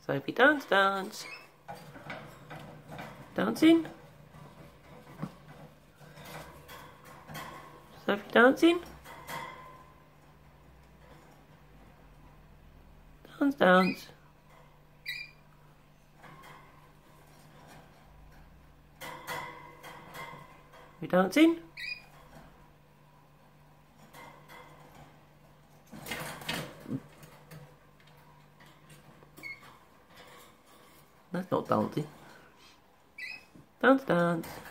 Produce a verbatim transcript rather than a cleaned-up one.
Sophie, dance, dance. Dancing. Sophie, dancing. Dance, dance. You dancing? That's not dancing. Dance, dance.